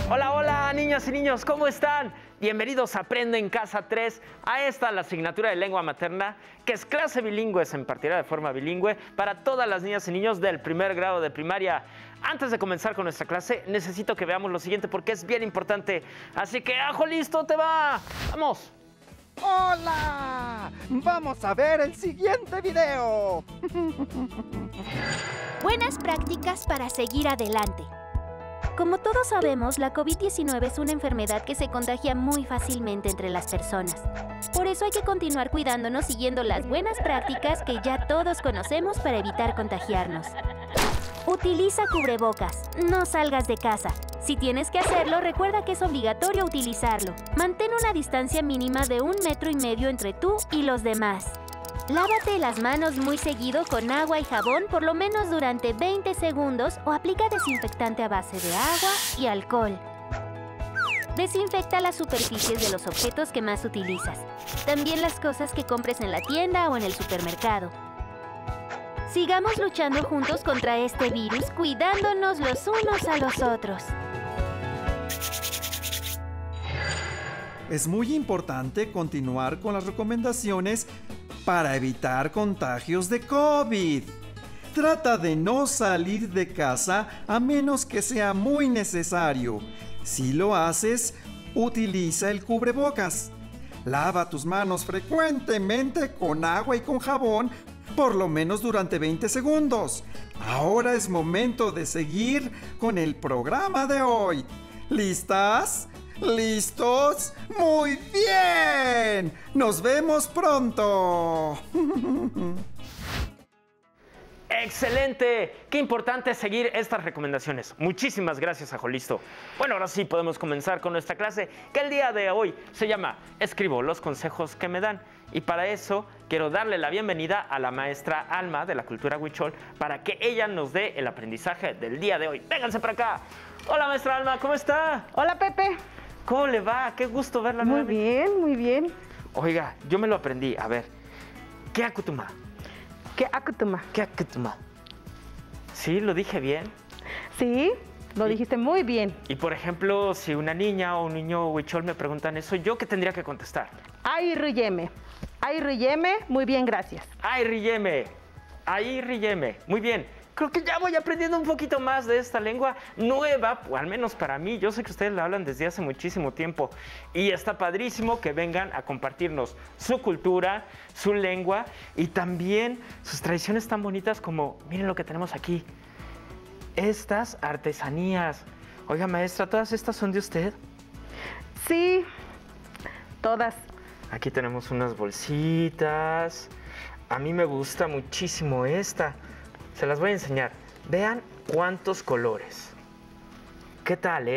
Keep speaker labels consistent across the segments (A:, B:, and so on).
A: Hola, hola, niñas y niños, ¿cómo están? Bienvenidos a Aprende en Casa 3, a esta la asignatura de lengua materna, que es clase bilingüe, se impartirá de forma bilingüe para todas las niñas y niños del primer grado de primaria. Antes de comenzar con nuestra clase, necesito que veamos lo siguiente porque es bien importante. Así que, ¡ajo listo, te va! ¡Vamos!
B: ¡Hola! ¡Vamos a ver el siguiente video!
C: Buenas prácticas para seguir adelante. Como todos sabemos, la COVID-19 es una enfermedad que se contagia muy fácilmente entre las personas. Por eso hay que continuar cuidándonos siguiendo las buenas prácticas que ya todos conocemos para evitar contagiarnos. Utiliza cubrebocas. No salgas de casa. Si tienes que hacerlo, recuerda que es obligatorio utilizarlo. Mantén una distancia mínima de 1,5 metros entre tú y los demás. Lávate las manos muy seguido con agua y jabón por lo menos durante 20 segundos o aplica desinfectante a base de agua y alcohol. Desinfecta las superficies de los objetos que más utilizas. También las cosas que compres en la tienda o en el supermercado. Sigamos luchando juntos contra este virus, cuidándonos los unos a los otros.
B: Es muy importante continuar con las recomendaciones para evitar contagios de COVID. Trata de no salir de casa a menos que sea muy necesario. Si lo haces, utiliza el cubrebocas. Lava tus manos frecuentemente con agua y con jabón, por lo menos durante 20 segundos. Ahora es momento de seguir con el programa de hoy. ¿Listas? ¿Listos? ¡Muy bien! ¡Nos vemos pronto!
A: ¡Excelente! ¡Qué importante es seguir estas recomendaciones! Muchísimas gracias, Ajo Listo. Bueno, ahora sí podemos comenzar con nuestra clase, que el día de hoy se llama Escribo los consejos que me dan. Y para eso quiero darle la bienvenida a la maestra Alma de la cultura huichol para que ella nos dé el aprendizaje del día de hoy. ¡Vénganse para acá! Hola, maestra Alma, ¿cómo está?
D: Hola, Pepe.
A: ¿Cómo le va? Qué gusto verla nuevamente.
D: Muy bien, muy bien.
A: Oiga, yo me lo aprendí. A ver, ¿qué acutuma?
D: ¿Qué acutuma?
A: ¿Qué acutuma? ¿Sí? ¿Lo dije bien?
D: Sí, lo dijiste muy bien.
A: Y por ejemplo, si una niña o un niño huichol me preguntan eso, ¿yo qué tendría que contestar?
D: Ay, riyeme. Ay, riyeme. Muy bien, gracias.
A: Ay, riyeme. Ay, riyeme. Muy bien. Creo que ya voy aprendiendo un poquito más de esta lengua nueva, o al menos para mí. Yo sé que ustedes la hablan desde hace muchísimo tiempo y está padrísimo que vengan a compartirnos su cultura, su lengua y también sus tradiciones tan bonitas como, miren lo que tenemos aquí, estas artesanías. Oiga, maestra, ¿todas estas son de usted?
D: Sí, todas.
A: Aquí tenemos unas bolsitas. A mí me gusta muchísimo esta. Se las voy a enseñar. Vean cuántos colores. ¿Qué tal,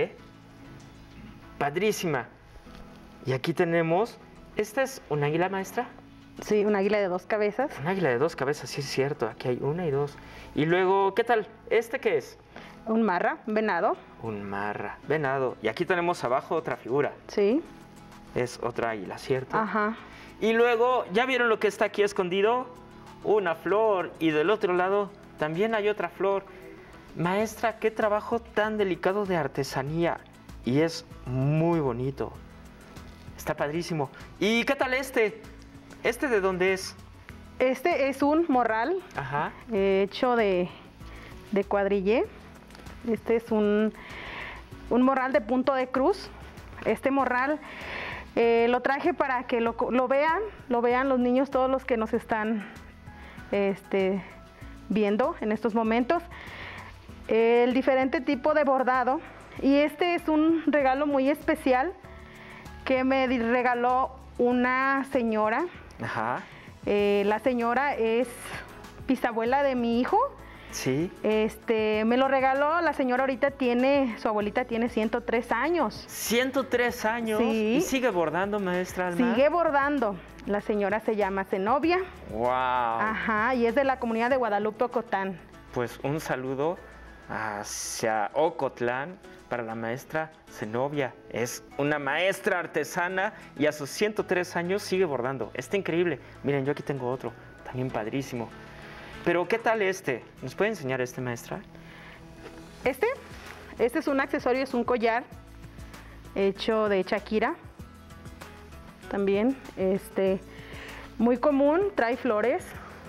A: Padrísima. Y aquí tenemos... ¿Esta es un águila, maestra?
D: Sí, un águila de 2 cabezas.
A: Un águila de 2 cabezas, sí es cierto. Aquí hay 1 y 2. Y luego, ¿qué tal? ¿Este qué es?
D: Un marra, venado.
A: Un marra, venado. Y aquí tenemos abajo otra figura.
D: Sí.
A: Es otra águila, ¿cierto?
D: Ajá.
A: Y luego, ¿ya vieron lo que está aquí escondido? Una flor. Y del otro lado también hay otra flor. Maestra, qué trabajo tan delicado de artesanía. Y es muy bonito. Está padrísimo. ¿Y qué tal este? ¿Este de dónde es?
D: Este es un morral.
A: Ajá.
D: Hecho de cuadrillé. Este es un morral de punto de cruz. Este morral lo traje para que lo vean los niños, todos los que nos están viendo en estos momentos. El diferente tipo de bordado. Y este es un regalo muy especial que me regaló una señora.
A: Ajá.
D: La señora es bisabuela de mi hijo.
A: Sí.
D: Me lo regaló, la señora ahorita su abuelita tiene 103 años.
A: 103 años.
D: Sí.
A: ¿Y sigue bordando, maestra Alma?
D: Sigue bordando. La señora se llama Zenobia.
A: ¡Wow!
D: Ajá, y es de la comunidad de Guadalupe, Ocotán.
A: Pues un saludo hacia Ocotlán para la maestra Zenobia. Es una maestra artesana y a sus 103 años sigue bordando. Está increíble. Miren, yo aquí tengo otro, también padrísimo. Pero, ¿qué tal este? ¿Nos puede enseñar este, maestra?
D: Este es un accesorio, es un collar hecho de Shakira. También, muy común, trae flores.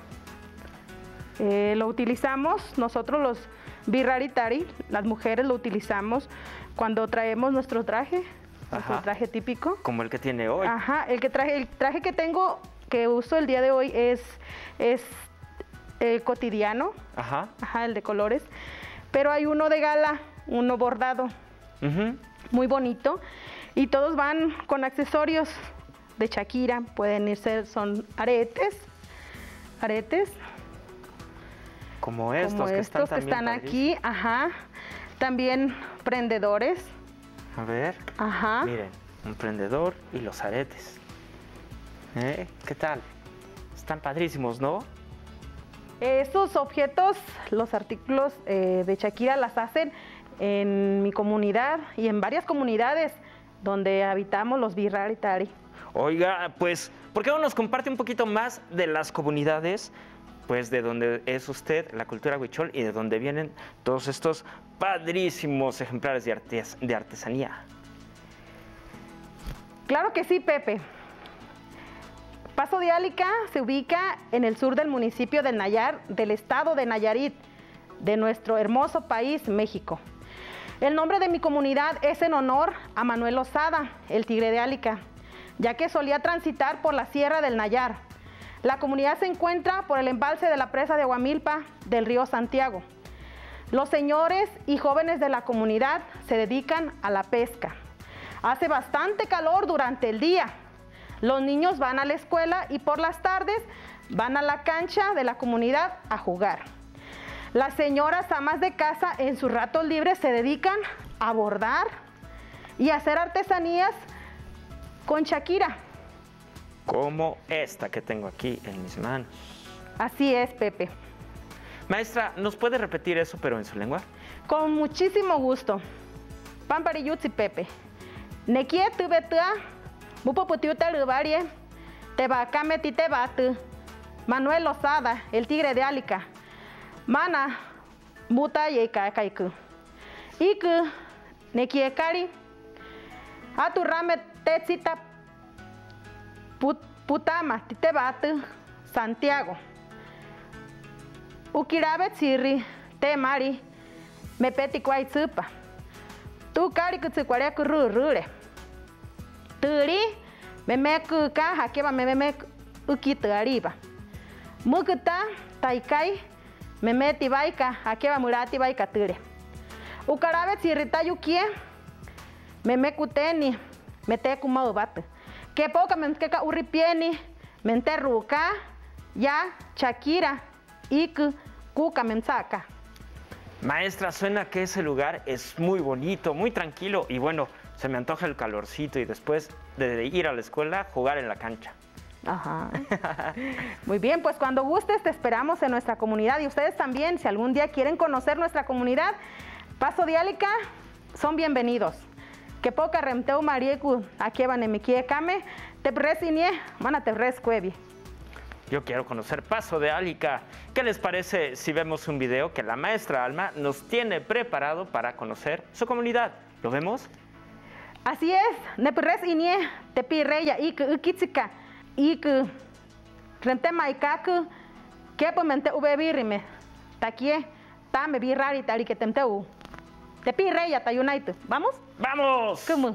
D: Lo utilizamos nosotros los birraritari, las mujeres lo utilizamos cuando traemos nuestro traje típico.
A: Como el que tiene hoy.
D: Ajá, el traje que tengo, que uso el día de hoy es cotidiano.
A: Ajá.
D: Ajá, el de colores. Pero hay uno de gala, uno bordado, muy bonito. Y todos van con accesorios de Shakira, pueden irse, son aretes.
A: Como estos, que están
D: aquí, ajá. También prendedores.
A: A ver,
D: ajá.
A: Miren, un prendedor y los aretes. ¿Qué tal? Están padrísimos, ¿no?
D: Estos objetos, los artículos de Shakira las hacen en mi comunidad y en varias comunidades donde habitamos los birraritari.
A: Oiga, pues, ¿por qué no nos comparte un poquito más de las comunidades, pues, de donde es usted, la cultura huichol, y de donde vienen todos estos padrísimos ejemplares de artesanía?
D: Claro que sí, Pepe. Paso de Álica se ubica en el sur del municipio de Nayar, del estado de Nayarit, de nuestro hermoso país, México. El nombre de mi comunidad es en honor a Manuel Lozada, el tigre de Álica, ya que solía transitar por la sierra del Nayar. La comunidad se encuentra por el embalse de la presa de Aguamilpa del río Santiago. Los señores y jóvenes de la comunidad se dedican a la pesca. Hace bastante calor durante el día. Los niños van a la escuela y por las tardes van a la cancha de la comunidad a jugar. Las señoras amas de casa en sus ratos libres se dedican a bordar y a hacer artesanías con Shakira.
A: Como esta que tengo aquí en mis manos.
D: Así es, Pepe.
A: Maestra, ¿nos puede repetir eso, pero en su lengua?
D: Con muchísimo gusto. Pampariyutsi, Pepe. Nekie tu betua, mupoputiuta lubarie, tebacame titebatu. Manuel Lozada, el tigre de Álica. Mana, muta yeika kaiku. Iku, nekie kari. Aturrame tetsita putama titebatu, Santiago. Ukirabe tsiri, te mari, me peti kwai tsupa. Tu kari kutsukware kururure. Turi, me kuka hakeba me ukita arriba. Mukuta, taikai, me meti baika, hakeba murati baika ture. Ukarabe tsiri tayukie, me kuteni, me te kumau batu. Que poca me keka uripieni, me enterruka, ya Shakira. Y cuca mensaca.
A: Maestra, suena que ese lugar es muy bonito, muy tranquilo y bueno, se me antoja el calorcito y después de ir a la escuela, jugar en la cancha.
D: Ajá. Muy bien, pues cuando gustes te esperamos en nuestra comunidad y ustedes también, si algún día quieren conocer nuestra comunidad, Paso de Álica, son bienvenidos. Que poca remteu marieku, aquí van en mi kame, te presinie, mana te rescuevi.
A: Yo quiero conocer Paso de Álica. ¿Qué les parece si vemos un video que la maestra Alma nos tiene preparado para conocer su comunidad? ¿Lo vemos?
D: Así es. Nepres inie tepi reya ik ukitzika ik rente maikaku kepomente ubebirime takie tame birrari tari que temteu tepi reya tayunaitu. ¿Vamos?
A: ¡Vamos!
D: ¿Cómo?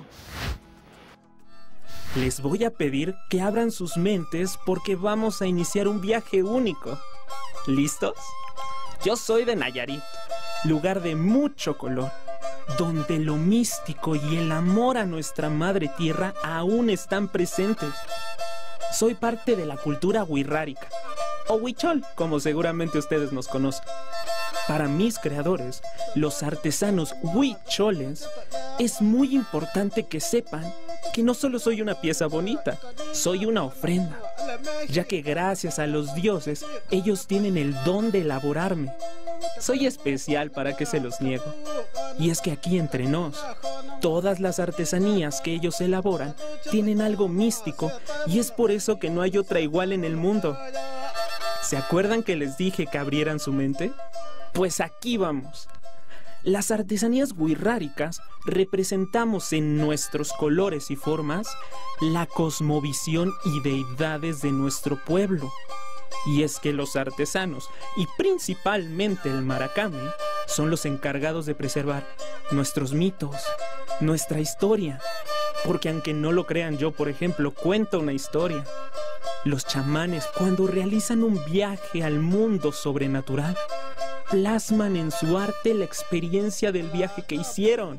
E: Les voy a pedir que abran sus mentes porque vamos a iniciar un viaje único. ¿Listos? Yo soy de Nayarit, lugar de mucho color, donde lo místico y el amor a nuestra madre tierra aún están presentes. Soy parte de la cultura huirrárica, o huichol, como seguramente ustedes nos conocen. Para mis creadores, los artesanos huicholes, es muy importante que sepan que no solo soy una pieza bonita, soy una ofrenda, ya que gracias a los dioses, ellos tienen el don de elaborarme. Soy especial, para que se los niego. Y es que aquí entre nos, todas las artesanías que ellos elaboran tienen algo místico y es por eso que no hay otra igual en el mundo. ¿Se acuerdan que les dije que abrieran su mente? Pues aquí vamos. Las artesanías wixárikas representamos en nuestros colores y formas la cosmovisión y deidades de nuestro pueblo. Y es que los artesanos, y principalmente el maracame, son los encargados de preservar nuestros mitos, nuestra historia. Porque aunque no lo crean, yo, por ejemplo, cuento una historia. Los chamanes, cuando realizan un viaje al mundo sobrenatural, plasman en su arte la experiencia del viaje que hicieron.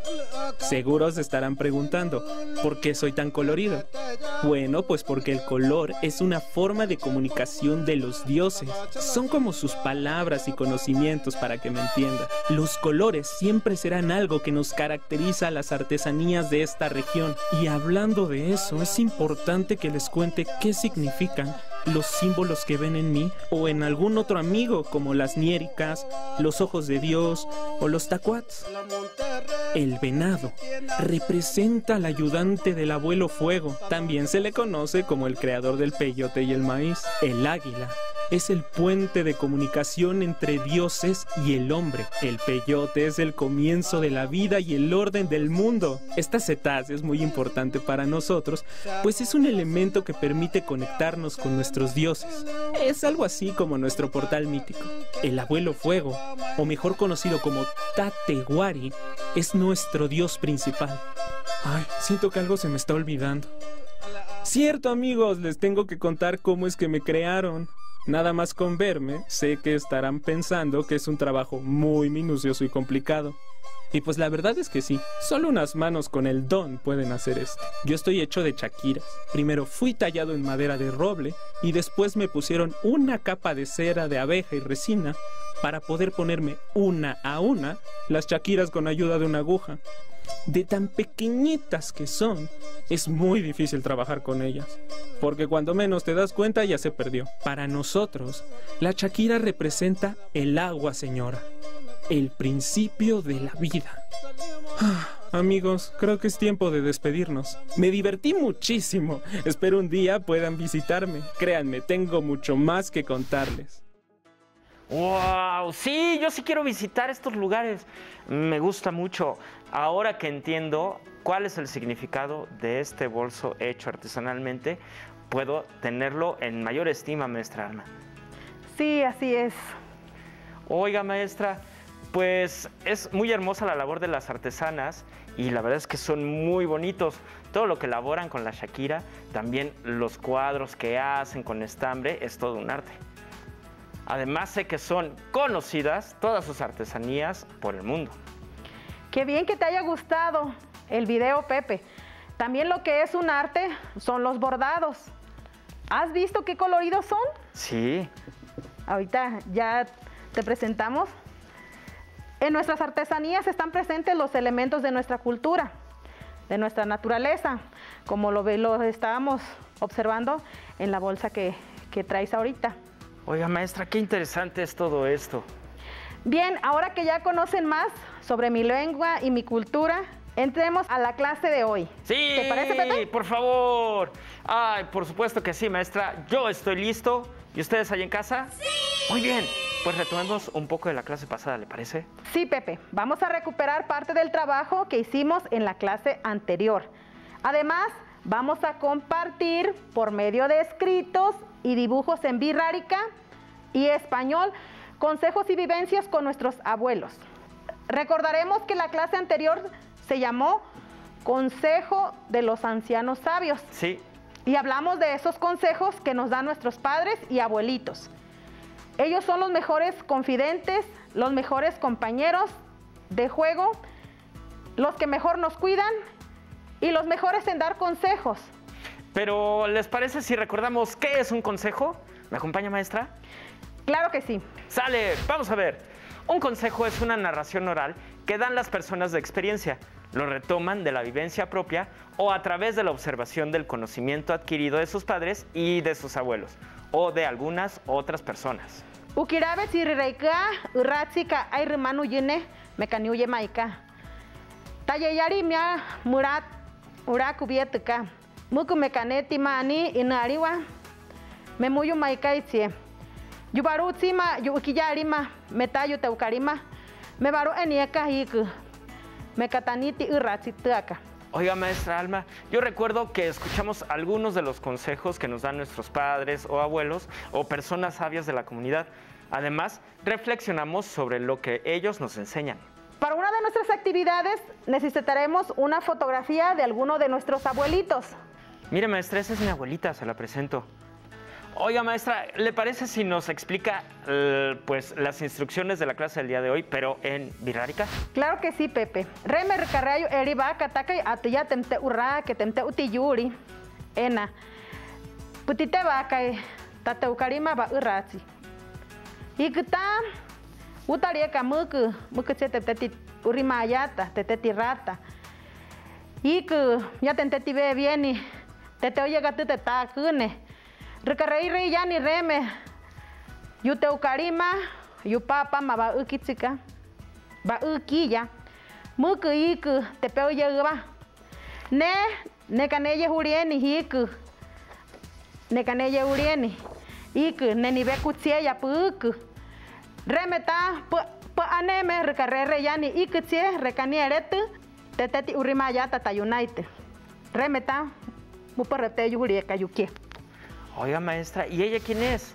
E: Seguro se estarán preguntando, ¿por qué soy tan colorido? Bueno, pues porque el color es una forma de comunicación de los dioses. Son como sus palabras y conocimientos, para que me entiendan. Los colores siempre serán algo que nos caracteriza a las artesanías de esta región. Y hablando de eso, es importante que les cuente qué significan los símbolos que ven en mí o en algún otro amigo, como las niéricas, los ojos de Dios o los tacuats. El venado representa al ayudante del abuelo fuego. También se le conoce como el creador del peyote y el maíz. El águila es el puente de comunicación entre dioses y el hombre. El peyote es el comienzo de la vida y el orden del mundo. Esta cetácea es muy importante para nosotros, pues es un elemento que permite conectarnos con nuestros dioses. Es algo así como nuestro portal mítico. El abuelo fuego, o mejor conocido como Tateguari, es nuestro dios principal. Ay, siento que algo se me está olvidando. Cierto, amigos, les tengo que contar cómo es que me crearon. Nada más con verme, sé que estarán pensando que es un trabajo muy minucioso y complicado. Y pues la verdad es que sí, solo unas manos con el don pueden hacer esto. Yo estoy hecho de chaquiras. Primero fui tallado en madera de roble y después me pusieron una capa de cera de abeja y resina para poder ponerme una a una las chaquiras con ayuda de una aguja. De tan pequeñitas que son, es muy difícil trabajar con ellas, porque cuando menos te das cuenta ya se perdió. Para nosotros, la chaquira representa el agua, señora, el principio de la vida. Amigos, creo que es tiempo de despedirnos. Me divertí muchísimo. Espero un día puedan visitarme. Créanme, tengo mucho más que contarles.
A: ¡Wow! Sí, yo sí quiero visitar estos lugares. Me gusta mucho. Ahora que entiendo cuál es el significado de este bolso hecho artesanalmente, puedo tenerlo en mayor estima, maestra Alma.
D: Sí, así es.
A: Oiga, maestra, pues es muy hermosa la labor de las artesanas y la verdad es que son muy bonitos. Todo lo que elaboran con la chaquira, también los cuadros que hacen con estambre, es todo un arte. Además, sé que son conocidas todas sus artesanías por el mundo.
D: Qué bien que te haya gustado el video, Pepe. También lo que es un arte son los bordados. ¿Has visto qué coloridos son?
A: Sí.
D: Ahorita ya te presentamos. En nuestras artesanías están presentes los elementos de nuestra cultura, de nuestra naturaleza, como lo estábamos observando en la bolsa que traes ahorita.
A: Oiga, maestra, qué interesante es todo esto.
D: Bien, ahora que ya conocen más sobre mi lengua y mi cultura, entremos a la clase de hoy.
A: Sí,
D: ¿Te parece, Pepe?
A: Por favor. Ay, por supuesto que sí, maestra. Yo estoy listo. ¿Y ustedes ahí en casa? ¡Sí! Muy bien. Pues retomemos un poco de la clase pasada, ¿le parece?
D: Sí, Pepe. Vamos a recuperar parte del trabajo que hicimos en la clase anterior. Además, vamos a compartir por medio de escritos y dibujos en wixárika y español consejos y vivencias con nuestros abuelos. Recordaremos que la clase anterior se llamó Consejo de los Ancianos Sabios.
A: Sí.
D: Y hablamos de esos consejos que nos dan nuestros padres y abuelitos. Ellos son los mejores confidentes, los mejores compañeros de juego, los que mejor nos cuidan y los mejores en dar consejos.
A: Pero, ¿les parece si recordamos qué es un consejo? ¿Me acompaña, maestra?
D: Claro que sí.
A: ¡Sale! Vamos a ver. Un consejo es una narración oral que dan las personas de experiencia. Lo retoman de la vivencia propia o a través de la observación del conocimiento adquirido de sus padres y de sus abuelos, o de algunas otras personas.
D: Ukirabe sirireika, uratsika ay remanu yene, mekaniuye maika. Tayayari mia murat urakubietuka. Muku mekaneti mani inariwa. Memuyu maika itie. Yubarutsima yukiyarima, metayu teukarima. Me varo enieka y que me cataniti y rachiteaca.
A: Oiga, maestra Alma, yo recuerdo que escuchamos algunos de los consejos que nos dan nuestros padres o abuelos o personas sabias de la comunidad. Además, reflexionamos sobre lo que ellos nos enseñan.
D: Para una de nuestras actividades necesitaremos una fotografía de alguno de nuestros abuelitos.
A: Mire, maestra, esa es mi abuelita, se la presento. Oiga, maestra, ¿le parece si nos explica pues las instrucciones de la clase del día de hoy, pero en birrárica?
D: Claro que sí, Pepe. Reme recarrayo eriba kataka atuya temte urra que temte utiyuri. Ena. Putite vaca tate ukarima ba urrachi. Y que ta utaria kamuku mukuche temte urimayata tete rata. Y que ya tente tibe bien tete oye gatu te ta kune. Recarrei rey ya ni reme. Yute ukarima, yu papa ma ba ukitzika. Ba ukiya. Muku iku te peo yeba. Ne kaneye hurieni hiku. Ne kaneye hurieni. Iku ne ni be kutsie ya puku. Reme ta pa aneme recarrei rey ya ni ikutsie rekani eretu. Teteti urima ya tata united. Reme ta mu parrete yurieka yukie.
A: Oiga, maestra, ¿y ella quién es?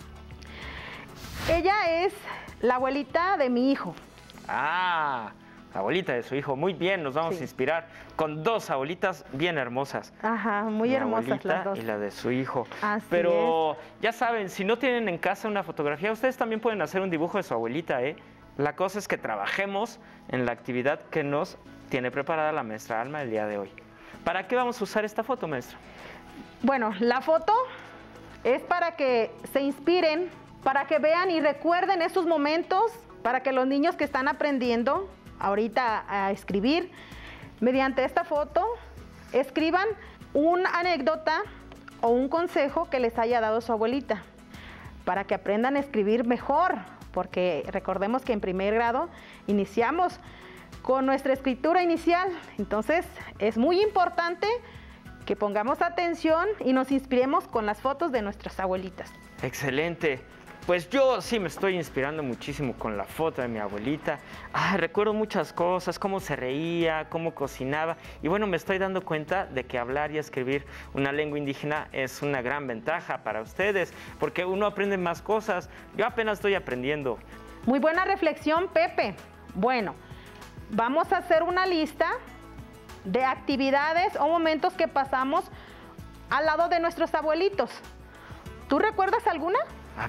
D: Ella es la abuelita de mi hijo.
A: Ah, la abuelita de su hijo. Muy bien, nos vamos a inspirar con dos abuelitas bien hermosas.
D: Ajá, muy
A: Mi
D: hermosas
A: abuelita
D: las dos.
A: y la de su hijo.
D: Así
A: Pero ya saben, si no tienen en casa una fotografía, ustedes también pueden hacer un dibujo de su abuelita, ¿eh? La cosa es que trabajemos en la actividad que nos tiene preparada la maestra Alma el día de hoy. ¿Para qué vamos a usar esta foto, maestra?
D: Bueno, la foto es para que se inspiren, para que vean y recuerden esos momentos, para que los niños que están aprendiendo ahorita a escribir, mediante esta foto, escriban una anécdota o un consejo que les haya dado su abuelita, para que aprendan a escribir mejor, porque recordemos que en primer grado iniciamos con nuestra escritura inicial, entonces es muy importante que pongamos atención y nos inspiremos con las fotos de nuestras abuelitas.
A: Excelente. Pues yo sí me estoy inspirando muchísimo con la foto de mi abuelita. Recuerdo muchas cosas, cómo se reía, cómo cocinaba. Y bueno, me estoy dando cuenta de que hablar y escribir una lengua indígena es una gran ventaja para ustedes, porque uno aprende más cosas. Yo apenas estoy aprendiendo.
D: Muy buena reflexión, Pepe. Bueno, vamos a hacer una lista de actividades o momentos que pasamos al lado de nuestros abuelitos. ¿Tú recuerdas alguna?
A: A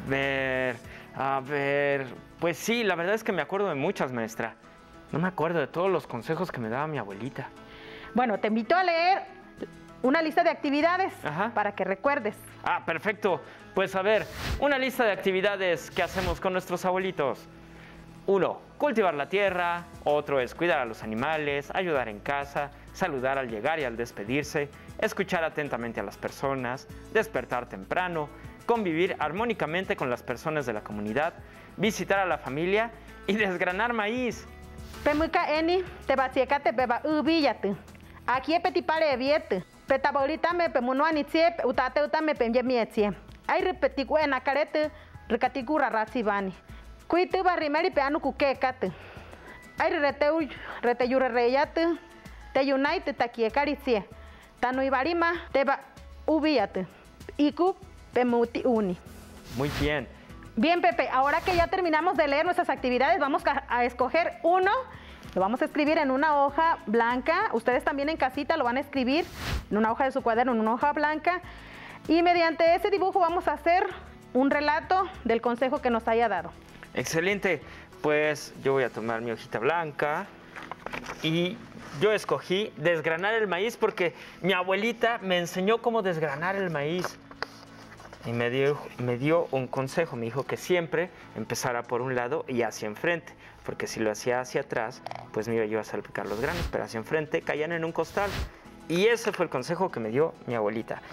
A: ver, pues sí, la verdad es que me acuerdo de muchas, maestra. No me acuerdo de todos los consejos que me daba mi abuelita.
D: Bueno, te invito a leer una lista de actividades para que recuerdes.
A: Perfecto. Pues a ver, una lista de actividades que hacemos con nuestros abuelitos. 1, cultivar la tierra. Otro es cuidar a los animales, ayudar en casa, saludar al llegar y al despedirse, escuchar atentamente a las personas, despertar temprano, convivir armónicamente con las personas de la comunidad, visitar a la familia y desgranar maíz.
D: Pemuka eni, te batieka te beba ubiyate. Aquí petipale viete. Petabolita me pemunuani tie, utate utame penjemietie. Ay repetiku en acarete, recatiku raratsibani. Cuite barrimeri peanu kukekate. Ay reteyure reyate, te unite takiekaritie. Tanu ibarima te ba ubiyate. Iku pemuti uni.
A: Muy bien.
D: Bien, Pepe, ahora que ya terminamos de leer nuestras actividades, vamos a escoger uno. Lo vamos a escribir en una hoja blanca. Ustedes también en casita lo van a escribir en una hoja de su cuaderno, en una hoja blanca. Y mediante ese dibujo vamos a hacer un relato del consejo que nos haya dado.
A: Excelente. Pues yo voy a tomar mi hojita blanca y yo escogí desgranar el maíz porque mi abuelita me enseñó cómo desgranar el maíz. Y me dio un consejo, me dijo que siempre empezara por un lado y hacia enfrente, porque si lo hacía hacia atrás, pues me iba a salpicar los granos, pero hacia enfrente caían en un costal. Y ese fue el consejo que me dio mi abuelita.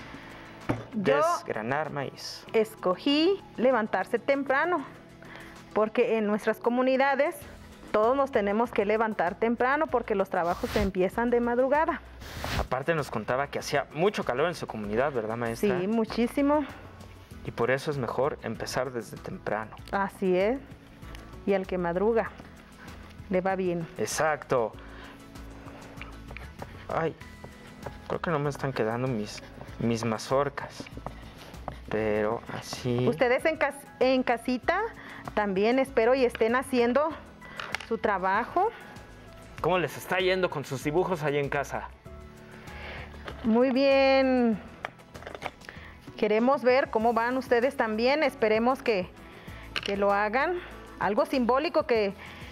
A: Desgranar maíz.
D: Escogí levantarse temprano, porque en nuestras comunidades todos nos tenemos que levantar temprano porque los trabajos empiezan de madrugada.
A: Aparte nos contaba que hacía mucho calor en su comunidad, ¿verdad, maestra?
D: Sí, muchísimo.
A: Y por eso es mejor empezar desde temprano.
D: Así es. Y el que madruga. le va bien.
A: Exacto. Ay, creo que no me están quedando mis mazorcas. Pero así...
D: Ustedes en casita también espero y estén haciendo su trabajo.
A: ¿Cómo les está yendo con sus dibujos allá en casa?
D: Muy bien. Queremos ver cómo van ustedes también. Esperemos que lo hagan. Algo simbólico que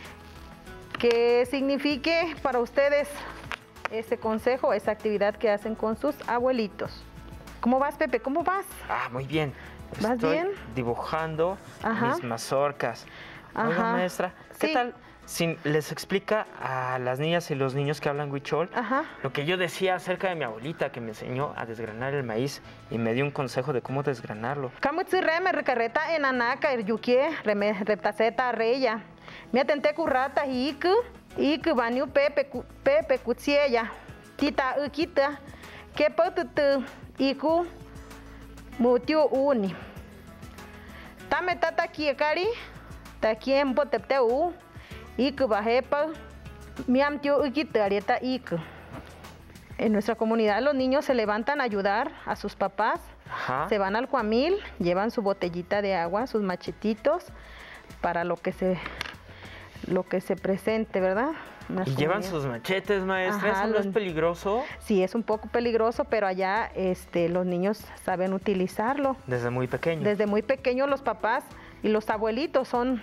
D: signifique para ustedes ese consejo, esa actividad que hacen con sus abuelitos. ¿Cómo vas, Pepe? ¿Cómo vas?
A: Ah, muy bien.
D: ¿Vas
A: Estoy
D: bien?
A: dibujando
D: Ajá.
A: mis mazorcas. Oiga,
D: Ajá.
A: maestra, ¿qué
D: Sí.
A: tal si les explica a las niñas y los niños que hablan huichol
D: Ajá.
A: lo que yo decía acerca de mi abuelita que me enseñó a desgranar el maíz y me dio un consejo de cómo desgranarlo?
D: Kamutsi reme recarreta en anaka yukie reme reptaceta reya. Me atente currata iku baniu pepe kutsiella. Tita ukita. Que potutu iku mutiu uni. Tame tata kiekari. Ta kiempo tepteu. Iku bajepa. Miam tiu ukita arieta iku. En nuestra comunidad los niños se levantan a ayudar a sus papás.
A: Ajá.
D: Se van al cuamil, llevan su botellita de agua, sus machetitos, para lo que se presente, ¿verdad?
A: ¿Y llevan sus machetes, maestra?
D: Ajá,
A: ¿Eso no es peligroso?
D: Sí, es un poco peligroso, pero allá los niños saben utilizarlo.
A: Desde muy pequeño.
D: Desde muy pequeños los papás y los abuelitos son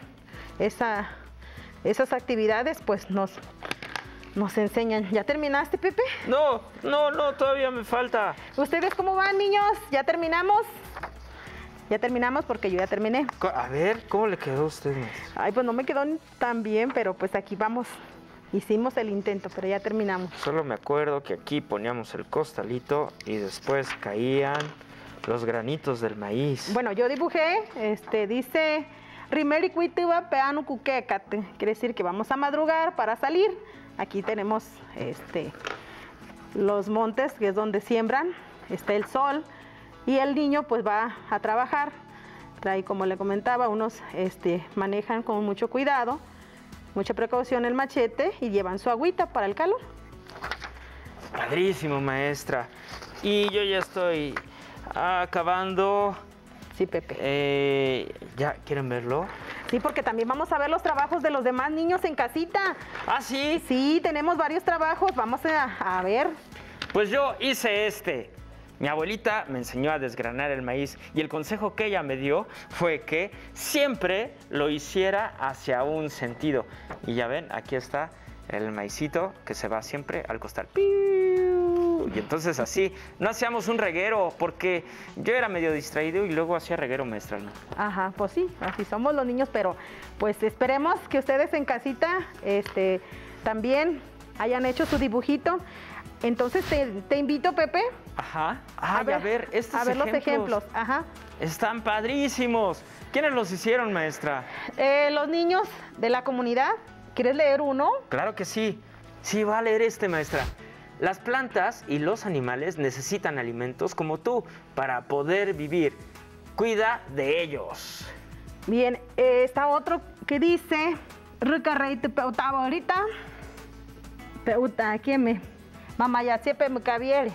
D: esas actividades, pues nos enseñan. ¿Ya terminaste, Pepe?
A: No, todavía me falta.
D: ¿Ustedes cómo van, niños? ¿Ya terminamos? Ya terminamos porque yo ya terminé.
A: A ver, ¿cómo le quedó a usted, maestra?
D: Ay, pues no me quedó tan bien, pero pues aquí vamos. Hicimos el intento, pero ya terminamos.
A: Solo me acuerdo que aquí poníamos el costalito y después caían los granitos del maíz.
D: Bueno, yo dibujé, dice Rimeri Cuituba Peanu Cuquecate. Quiere decir que vamos a madrugar para salir. Aquí tenemos los montes, que es donde siembran, está el sol, y el niño pues va a trabajar. Trae, como le comentaba, unos manejan con mucho cuidado, mucha precaución el machete y llevan su agüita para el calor.
A: Padrísimo, maestra. Y yo ya estoy acabando.
D: Sí, Pepe.
A: ¿Ya quieren verlo?
D: Sí, porque también vamos a ver los trabajos de los demás niños en casita.
A: ¿Ah, sí?
D: Sí, tenemos varios trabajos, vamos a ver.
A: Pues yo hice este. Mi abuelita me enseñó a desgranar el maíz y el consejo que ella me dio fue que siempre lo hiciera hacia un sentido. Y ya ven, aquí está el maicito que se va siempre al costal. ¡Piu! Y entonces así, no hacíamos un reguero porque yo era medio distraído y luego hacía reguero, maestra, ¿no?
D: Ajá, pues sí, así somos los niños, pero pues esperemos que ustedes en casita también hayan hecho su dibujito. Entonces te invito, Pepe.
A: Ajá. Ay, a ver estos
D: a ver los ejemplos. Ajá.
A: Están padrísimos. ¿Quiénes los hicieron, maestra?
D: Los niños de la comunidad. ¿Quieres leer uno?
A: Claro que sí. Sí, va a leer maestra. Las plantas y los animales necesitan alimentos como tú para poder vivir. Cuida de ellos.
D: Bien, está otro que dice, Rica Rey te peutaba ahorita. Peuta, ¿quién me? Mamá ya siempre me cabiere.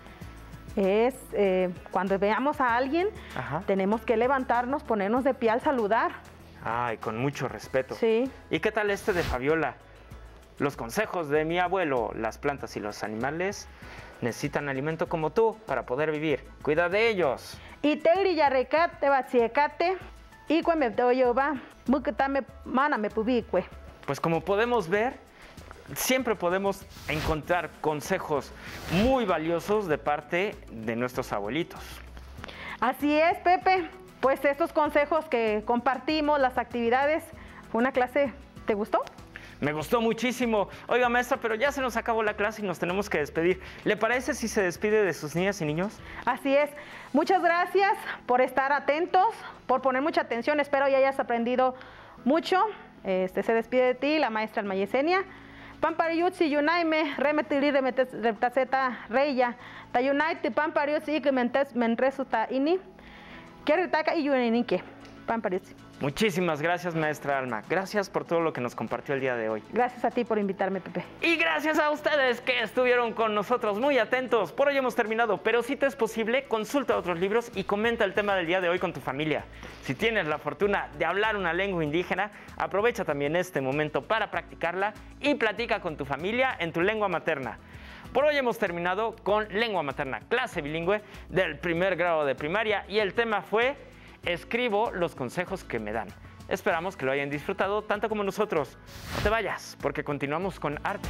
D: Es cuando veamos a alguien,
A: Ajá.
D: tenemos que levantarnos, ponernos de pie al saludar.
A: Ay, con mucho respeto.
D: Sí.
A: ¿Y qué tal de Fabiola? Los consejos de mi abuelo, las plantas y los animales necesitan alimento como tú para poder vivir. Cuida de ellos.
D: Y te grillarrecate, batsiecate, y cuando me yo va, mucatame, mana me pubicue.
A: Pues como podemos ver, siempre podemos encontrar consejos muy valiosos de parte de nuestros abuelitos.
D: Así es, Pepe. Pues estos consejos que compartimos, las actividades, fue una clase, ¿te gustó?
A: Me gustó muchísimo. Oiga, maestra, pero ya se nos acabó la clase y nos tenemos que despedir. ¿Le parece si se despide de sus niñas y niños?
D: Así es. Muchas gracias por estar atentos, por poner mucha atención. Espero ya hayas aprendido mucho. Se despide de ti la maestra Alma Yesenia. Pampariutsi yunaime remetili reptaceta reya. Tayunaiti pampariutsi que mentresuta ini. Quiero y yuninique. Pampariutsi.
A: Muchísimas gracias, maestra Alma. Gracias por todo lo que nos compartió el día de hoy.
D: Gracias a ti por invitarme, Pepe.
A: Y gracias a ustedes que estuvieron con nosotros muy atentos. Por hoy hemos terminado, pero si te es posible, consulta otros libros y comenta el tema del día de hoy con tu familia. Si tienes la fortuna de hablar una lengua indígena, aprovecha también este momento para practicarla y platica con tu familia en tu lengua materna. Por hoy hemos terminado con Lengua Materna, clase bilingüe del primer grado de primaria, y el tema fue escribo los consejos que me dan. Esperamos que lo hayan disfrutado tanto como nosotros. No te vayas, porque continuamos con artes.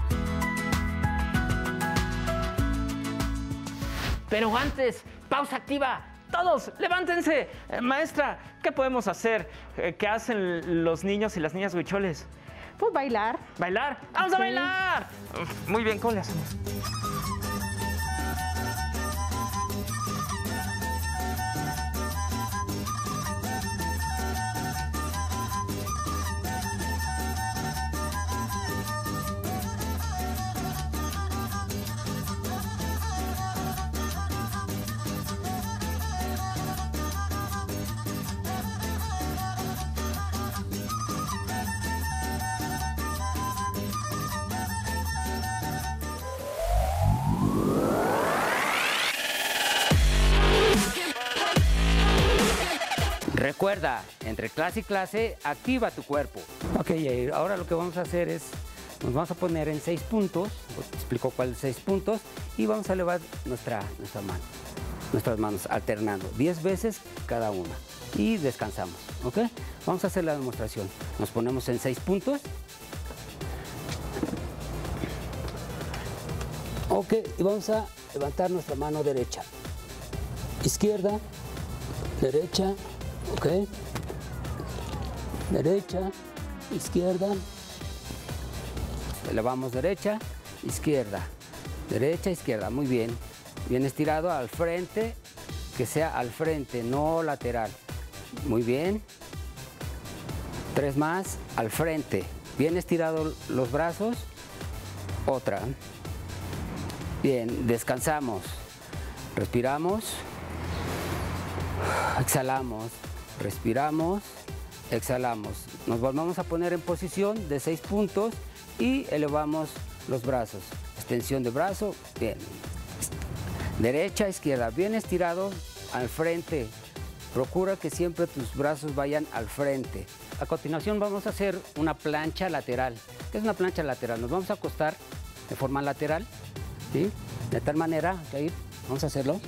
A: Pero antes, pausa activa. Todos, levántense. Maestra, ¿qué podemos hacer? ¿Qué hacen los niños y las niñas huicholes?
D: Pues bailar.
A: ¿Bailar? ¡Vamos a
D: Sí.
A: bailar! Muy bien, ¿cómo le hacemos?
F: Recuerda, entre clase y clase, activa tu cuerpo. Ok, Yair, ahora lo que vamos a hacer es, nos vamos a poner en 6 puntos, te explico cuáles 6 puntos, y vamos a elevar nuestra mano, nuestras manos alternando, 10 veces cada una, y descansamos, ¿ok? Vamos a hacer la demostración. Nos ponemos en 6 puntos. Ok, y vamos a levantar nuestra mano derecha, izquierda, derecha, ok, derecha, izquierda, elevamos derecha, izquierda, muy bien, bien estirado al frente, que sea al frente, no lateral, muy bien, 3 más, al frente, bien estirado los brazos, otra, bien, descansamos, respiramos, exhalamos, respiramos, exhalamos. Nos volvemos a poner en posición de 6 puntos y elevamos los brazos. Extensión de brazo, bien. Derecha, izquierda, bien estirado al frente. Procura que siempre tus brazos vayan al frente. A continuación vamos a hacer una plancha lateral. ¿Qué es una plancha lateral? Nos vamos a acostar de forma lateral, ¿sí? De tal manera, Jair, vamos a hacerlo.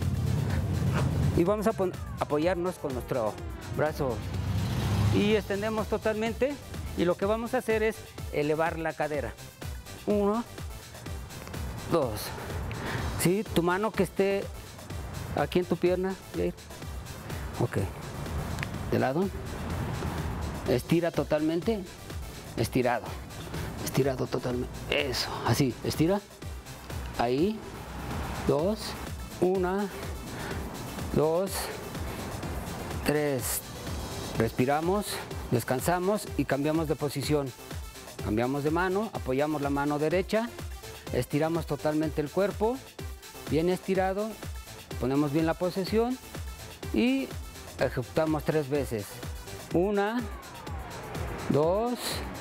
F: Y vamos a apoyarnos con nuestro brazo y extendemos totalmente, y lo que vamos a hacer es elevar la cadera. 1, 2. ¿Sí? Tu mano que esté aquí en tu pierna, Jair. Ok. De lado. Estira totalmente. Estirado. Estirado totalmente. Eso. Así. Estira. Ahí. 2. 1. 2, 3, respiramos, descansamos y cambiamos de posición. Cambiamos de mano, apoyamos la mano derecha, estiramos totalmente el cuerpo, bien estirado, ponemos bien la posición y ejecutamos 3 veces. 1, 2,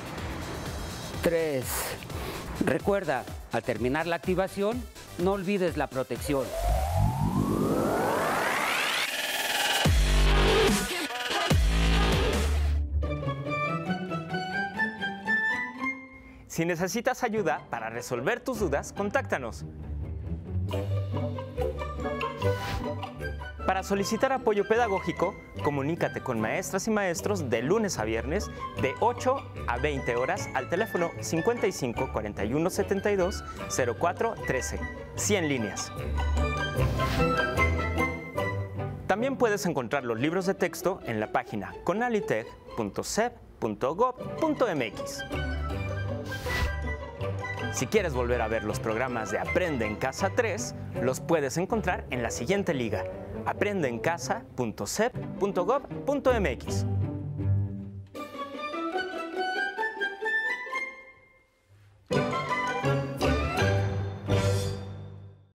F: 3. Recuerda, al terminar la activación, no olvides la protección.
A: Si necesitas ayuda para resolver tus dudas, contáctanos. Para solicitar apoyo pedagógico, comunícate con maestras y maestros de lunes a viernes de 8 a 20 horas al teléfono 55 41 72 04 13, 100 líneas. También puedes encontrar los libros de texto en la página conalitech.sep.gov.mx. Si quieres volver a ver los programas de Aprende en Casa 3, los puedes encontrar en la siguiente liga: aprendeencasa.sep.gov.mx.